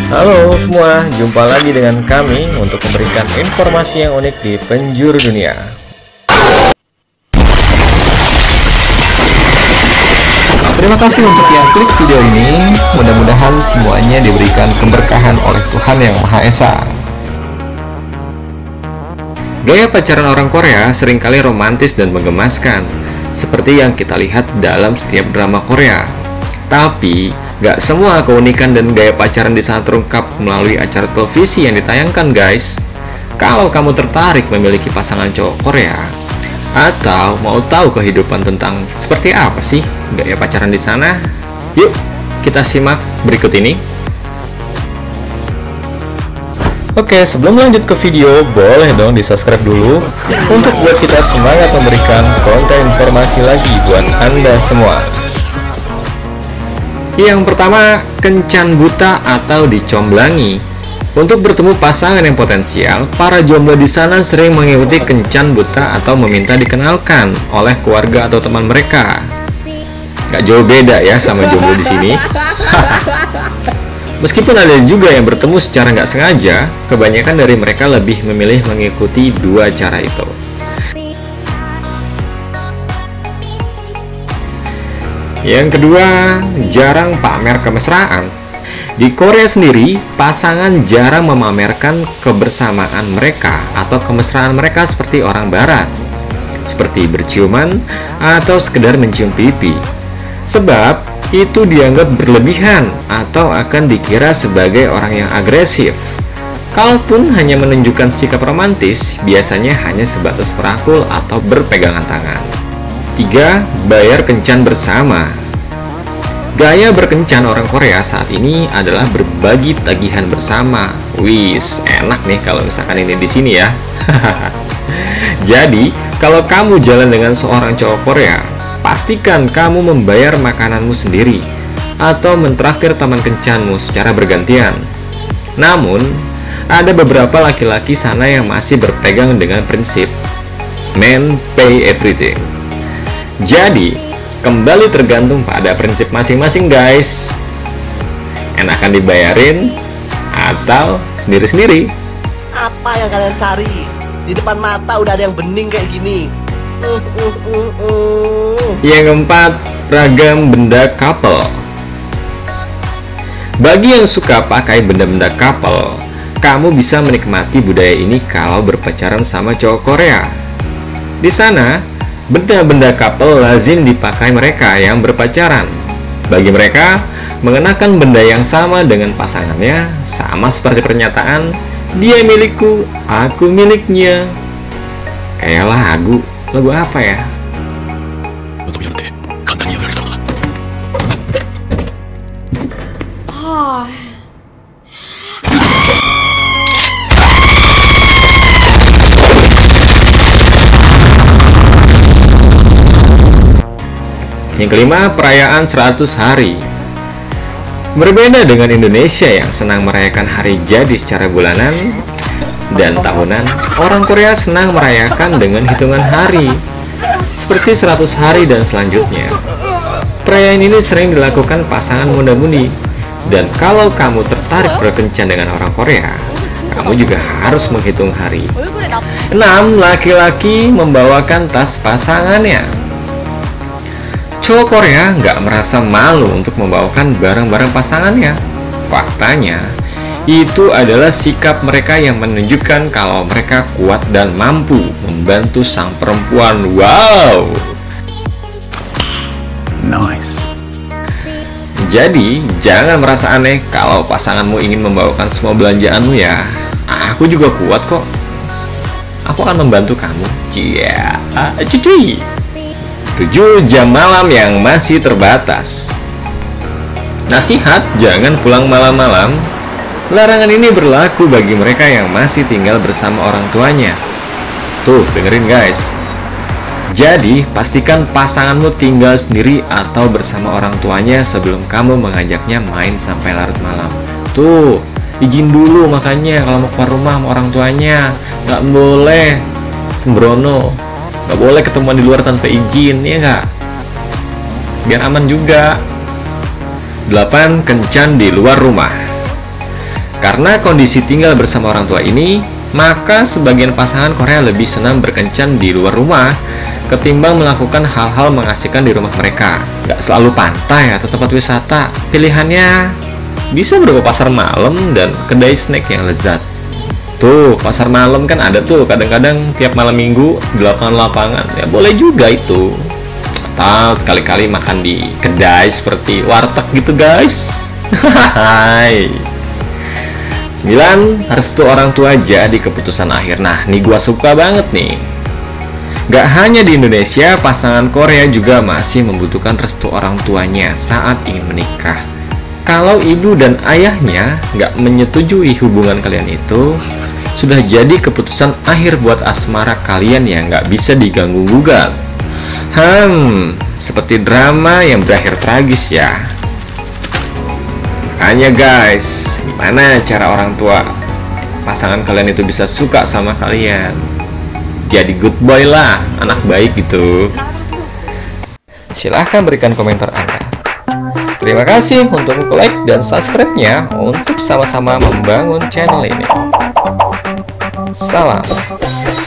Halo semua, jumpa lagi dengan kami untuk memberikan informasi yang unik di penjuru dunia. Terima kasih untuk yang klik video ini. Mudah-mudahan semuanya diberikan keberkahan oleh Tuhan Yang Maha Esa. Gaya pacaran orang Korea seringkali romantis dan menggemaskan, seperti yang kita lihat dalam setiap drama Korea. Tapi, gak semua keunikan dan gaya pacaran di sana terungkap melalui acara televisi yang ditayangkan, guys. Kalau kamu tertarik memiliki pasangan cowok Korea, atau mau tahu kehidupan tentang seperti apa sih gaya pacaran di sana, yuk kita simak berikut ini. Oke, sebelum lanjut ke video, boleh dong di-subscribe dulu untuk buat kita semangat memberikan konten informasi lagi buat Anda semua. Yang pertama, kencan buta atau dicomblangi. Untuk bertemu pasangan yang potensial, para jomblo di sana sering mengikuti kencan buta atau meminta dikenalkan oleh keluarga atau teman mereka. Gak jauh beda ya sama jomblo di sini. Meskipun ada juga yang bertemu secara nggak sengaja, kebanyakan dari mereka lebih memilih mengikuti dua cara itu. Yang kedua, jarang pamer kemesraan. Di Korea sendiri, pasangan jarang memamerkan kebersamaan mereka atau kemesraan mereka seperti orang barat, seperti berciuman atau sekedar mencium pipi. Sebab itu dianggap berlebihan atau akan dikira sebagai orang yang agresif. Kalaupun hanya menunjukkan sikap romantis, biasanya hanya sebatas merangkul atau berpegangan tangan. 3. Bayar kencan bersama. Gaya berkencan orang Korea saat ini adalah berbagi tagihan bersama. Wis, enak nih kalau misalkan ini di sini ya. Jadi, kalau kamu jalan dengan seorang cowok Korea, pastikan kamu membayar makananmu sendiri atau mentraktir teman kencanmu secara bergantian. Namun, ada beberapa laki-laki sana yang masih berpegang dengan prinsip men pay everything. Jadi, kembali tergantung pada prinsip masing-masing, guys. Enakan dibayarin atau sendiri-sendiri? Apa yang kalian cari? Di depan mata udah ada yang bening kayak gini. Yang keempat, ragam benda couple. Bagi yang suka pakai benda-benda couple, kamu bisa menikmati budaya ini kalau berpacaran sama cowok Korea. Di sana, benda-benda couple lazim dipakai mereka yang berpacaran. Bagi mereka, mengenakan benda yang sama dengan pasangannya sama seperti pernyataan, dia milikku, aku miliknya. Kayak lagu apa ya? Yang kelima, perayaan 100 hari. Berbeda dengan Indonesia yang senang merayakan hari jadi secara bulanan dan tahunan, orang Korea senang merayakan dengan hitungan hari, seperti 100 hari dan selanjutnya. Perayaan ini sering dilakukan pasangan muda-mudi, dan kalau kamu tertarik berkencan dengan orang Korea, kamu juga harus menghitung hari. 6. Laki-laki membawakan tas pasangannya. Cowok Korea nggak merasa malu untuk membawakan barang-barang pasangannya. Faktanya, itu adalah sikap mereka yang menunjukkan kalau mereka kuat dan mampu membantu sang perempuan. Wow! Nice. Jadi, jangan merasa aneh kalau pasanganmu ingin membawakan semua belanjaanmu ya. Aku juga kuat kok. Aku akan membantu kamu. Cia, cuy. 7. Jam malam yang masih terbatas. Nasihat, jangan pulang malam-malam. Larangan ini berlaku bagi mereka yang masih tinggal bersama orang tuanya. Tuh, dengerin guys. Jadi, pastikan pasanganmu tinggal sendiri atau bersama orang tuanya sebelum kamu mengajaknya main sampai larut malam. Tuh, izin dulu makanya kalau mau keluar rumah sama orang tuanya. Nggak boleh sembrono. Gak boleh ketemuan di luar tanpa izin, ya nggak? Biar aman juga. 8. Kencan di luar rumah. Karena kondisi tinggal bersama orang tua ini, maka sebagian pasangan Korea lebih senang berkencan di luar rumah ketimbang melakukan hal-hal mengasihkan di rumah mereka. Gak selalu pantai atau tempat wisata, pilihannya bisa berupa pasar malam dan kedai snack yang lezat. Tuh, pasar malam kan ada tuh kadang-kadang tiap malam minggu di lapangan-lapangan. Ya boleh juga itu. Atau sekali-kali makan di kedai seperti warteg gitu guys. Hai. 9. Restu orang tua jadi keputusan akhir. Nah, nih gua suka banget nih. Gak hanya di Indonesia, pasangan Korea juga masih membutuhkan restu orang tuanya saat ingin menikah. Kalau ibu dan ayahnya gak menyetujui hubungan kalian itu, sudah jadi keputusan akhir buat asmara kalian yang gak bisa diganggu-gugat. Seperti drama yang berakhir tragis ya. Makanya guys, gimana cara orang tua pasangan kalian itu bisa suka sama kalian? Jadi good boy lah, anak baik gitu. Silahkan berikan komentar Anda. Terima kasih untuk like dan subscribe-nya untuk sama-sama membangun channel ini. Salam.